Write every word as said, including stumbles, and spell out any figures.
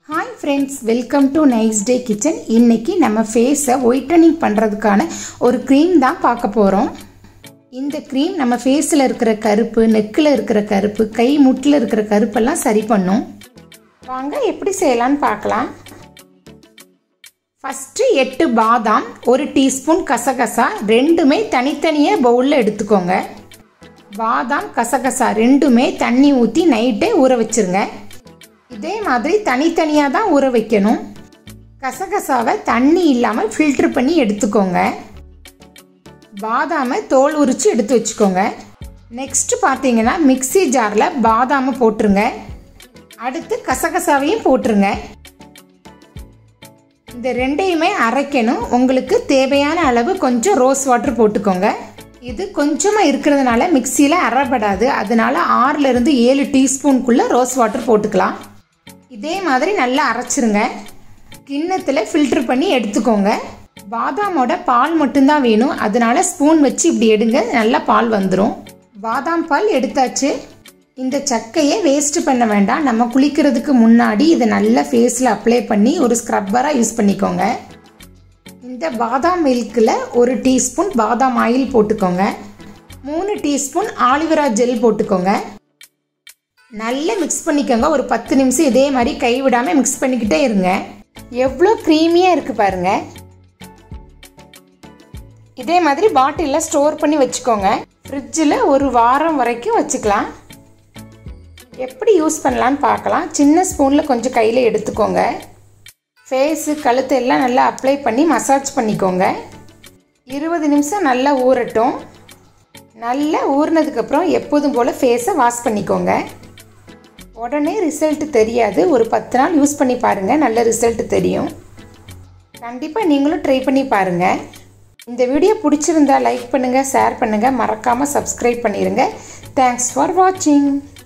Hi friends, welcome to Nice Day Kitchen. இன்னைக்கு நம்ம ஃபேஸை ஒயிட்டனிங் பண்ணுறதுக்கான ஒரு க்ரீம் தான் பார்க்க போகிறோம். இந்த க்ரீம் நம்ம ஃபேஸில் இருக்கிற கருப்பு, நெக்கில் இருக்கிற கருப்பு, கை முட்டில் இருக்கிற கருப்பெல்லாம் சரி பண்ணும். வாங்க எப்படி செய்யலான்னு பார்க்கலாம். ஃபஸ்ட்டு எட்டு பாதாம், ஒரு டீஸ்பூன் கசகசா ரெண்டுமே தனித்தனியாக பவுலில் எடுத்துக்கோங்க. பாதாம் கசகசா ரெண்டுமே தண்ணி ஊற்றி நைட்டே ஊற வச்சுருங்க. இதே மாதிரி தனித்தனியாக தான் ஊற வைக்கணும். கசகசாவை தண்ணி இல்லாமல் ஃபில்ட்ரு பண்ணி எடுத்துக்கோங்க. பாதாமை தோல் உரித்து எடுத்து வச்சுக்கோங்க. நெக்ஸ்ட் பார்த்தீங்கன்னா மிக்சி ஜாரில் பாதாமை போட்டுருங்க. அடுத்து கசகசாவையும் போட்டுருங்க. இந்த ரெண்டையுமே அரைக்கணும். உங்களுக்கு தேவையான அளவு கொஞ்சம் ரோஸ் வாட்டர் போட்டுக்கோங்க. இது கொஞ்சமாக இருக்கிறதுனால மிக்சியில் அரைப்படாது. அதனால ஆறுலேருந்து ஏழு டீஸ்பூனுக்குள்ளே ரோஸ் வாட்டர் போட்டுக்கலாம். இதே மாதிரி நல்லா அரைச்சிருங்க. கிண்ணத்தில் ஃபில்ட்ரு பண்ணி எடுத்துக்கோங்க. பாதாமோட பால் மட்டும்தான் வேணும். அதனால ஸ்பூன் வச்சு இப்படி எடுங்க, நல்லா பால் வந்துடும். பாதாம் பால் எடுத்தாச்சு. இந்த சக்கையை வேஸ்ட் பண்ண வேண்டாம். நம்ம குளிக்கிறதுக்கு முன்னாடி இதை நல்லா ஃபேஸில் அப்ளை பண்ணி ஒரு ஸ்க்ரப்பராக யூஸ் பண்ணிக்கோங்க. இந்த பாதாம் மில்கில் ஒரு டீஸ்பூன் பாதாம் ஆயில் போட்டுக்கோங்க. மூணு டீஸ்பூன் ஆலிவேரா ஜெல் போட்டுக்கோங்க. நல்லா மிக்ஸ் பண்ணிக்கோங்க. ஒரு பத்து நிமிஷம் இதே மாதிரி கைவிடாமல் மிக்ஸ் பண்ணிக்கிட்டே இருங்க. எவ்வளோ க்ரீமியாக இருக்குது பாருங்கள். இதே மாதிரி பாட்டிலில் ஸ்டோர் பண்ணி வச்சுக்கோங்க. ஃப்ரிட்ஜில் ஒரு வாரம் வரைக்கும் வச்சுக்கலாம். எப்படி யூஸ் பண்ணலான்னு பார்க்கலாம். சின்ன ஸ்பூனில் கொஞ்சம் கையில் எடுத்துக்கோங்க. ஃபேஸு கழுத்து எல்லாம் நல்லா அப்ளை பண்ணி மசாஜ் பண்ணிக்கோங்க. இருபது நிமிஷம் நல்லா ஊறட்டும். நல்லா ஊறினதுக்கப்புறம் எப்போதும் போல் ஃபேஸை வாஷ் பண்ணிக்கோங்க. உடனே ரிசல்ட் தெரியாது. ஒரு பத்து நாள் யூஸ் பண்ணி பாருங்கள், நல்ல ரிசல்ட் தெரியும். கண்டிப்பாக நீங்களும் ட்ரை பண்ணி பாருங்கள். இந்த வீடியோ பிடிச்சிருந்தா லைக் பண்ணுங்கள், ஷேர் பண்ணுங்கள், மறக்காமல் சப்ஸ்கிரைப் பண்ணிடுங்க. தேங்க்ஸ் ஃபார் வாட்சிங்.